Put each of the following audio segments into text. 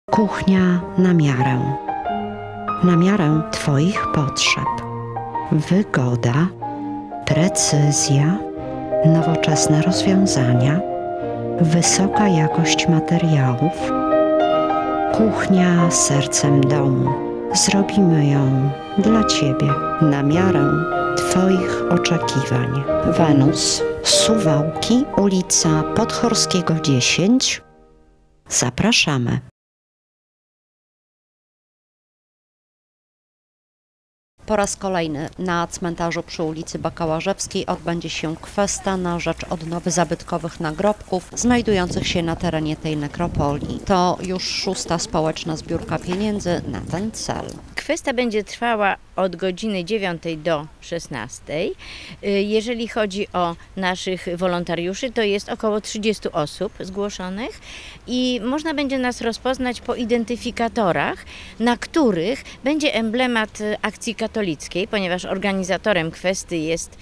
Kuchnia na miarę Twoich potrzeb. Wygoda, precyzja, nowoczesne rozwiązania, wysoka jakość materiałów. Kuchnia sercem domu. Zrobimy ją dla Ciebie, na miarę Twoich oczekiwań. Wenus, Suwałki, ulica Podchorskiego 10. Zapraszamy. Po raz kolejny na cmentarzu przy ulicy Bakałażewskiej odbędzie się kwesta na rzecz odnowy zabytkowych nagrobków znajdujących się na terenie tej nekropolii. To już 6. społeczna zbiórka pieniędzy na ten cel. Kwesta będzie trwała od godziny 9 do 16. Jeżeli chodzi o naszych wolontariuszy, to jest około 30 osób zgłoszonych i można będzie nas rozpoznać po identyfikatorach, na których będzie emblemat akcji katolickiej, ponieważ organizatorem kwesty jest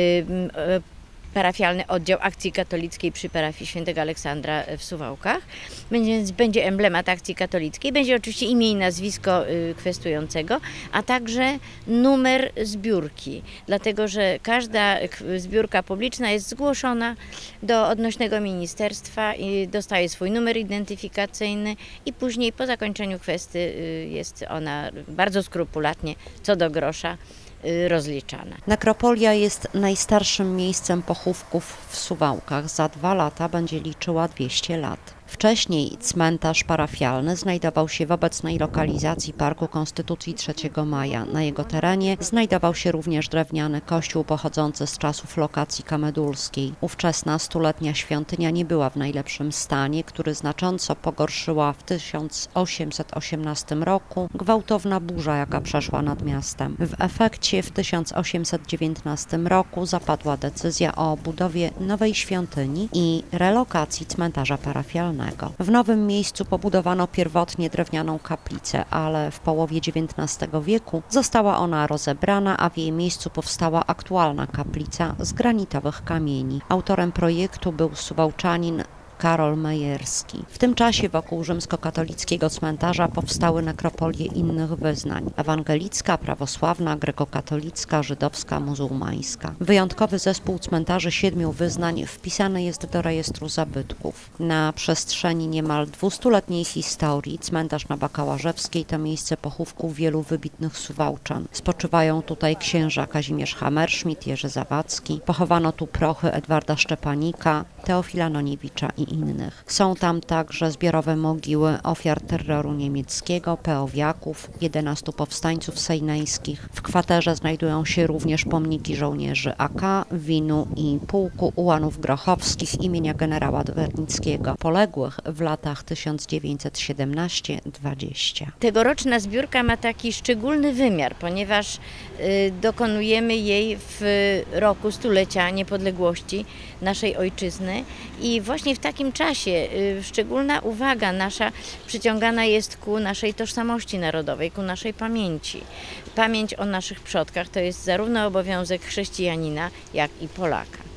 parafialny oddział akcji katolickiej przy parafii Świętego Aleksandra w Suwałkach. Będzie emblemat akcji katolickiej, będzie oczywiście imię i nazwisko kwestującego, a także numer zbiórki, dlatego że każda zbiórka publiczna jest zgłoszona do odnośnego ministerstwa i dostaje swój numer identyfikacyjny i później po zakończeniu kwesty jest ona bardzo skrupulatnie, co do grosza, rozliczana. Nekropolia jest najstarszym miejscem pochówków w Suwałkach. Za 2 lata będzie liczyła 200 lat. Wcześniej cmentarz parafialny znajdował się w obecnej lokalizacji Parku Konstytucji 3 Maja. Na jego terenie znajdował się również drewniany kościół pochodzący z czasów lokacji kamedulskiej. Ówczesna stuletnia świątynia nie była w najlepszym stanie, który znacząco pogorszyła w 1818 roku gwałtowna burza, jaka przeszła nad miastem. W efekcie w 1819 roku zapadła decyzja o budowie nowej świątyni i relokacji cmentarza parafialnego. W nowym miejscu pobudowano pierwotnie drewnianą kaplicę, ale w połowie XIX wieku została ona rozebrana, a w jej miejscu powstała aktualna kaplica z granitowych kamieni. Autorem projektu był Suwałczanin Karol Mejerski. W tym czasie wokół rzymskokatolickiego cmentarza powstały nekropolie innych wyznań: ewangelicka, prawosławna, grekokatolicka, żydowska, muzułmańska. Wyjątkowy zespół cmentarzy 7 wyznań wpisany jest do rejestru zabytków. Na przestrzeni niemal 200-letniej historii cmentarz na Bakałażewskiej to miejsce pochówków wielu wybitnych Suwałczan. Spoczywają tutaj księża Kazimierz Hammerschmidt, Jerzy Zawadzki. Pochowano tu prochy Edwarda Szczepanika, Teofila Noniewicza i innych. Są tam także zbiorowe mogiły ofiar terroru niemieckiego, peowiaków, 11 powstańców sejneńskich. W kwaterze znajdują się również pomniki żołnierzy AK, WIN-u i Pułku Ułanów Grochowskich imienia generała Wernickiego, poległych w latach 1917-20. Tegoroczna zbiórka ma taki szczególny wymiar, ponieważ dokonujemy jej w roku stulecia niepodległości naszej ojczyzny i właśnie w takim czasie szczególna uwaga nasza przyciągana jest ku naszej tożsamości narodowej, ku naszej pamięci. Pamięć o naszych przodkach to jest zarówno obowiązek chrześcijanina, jak i Polaka.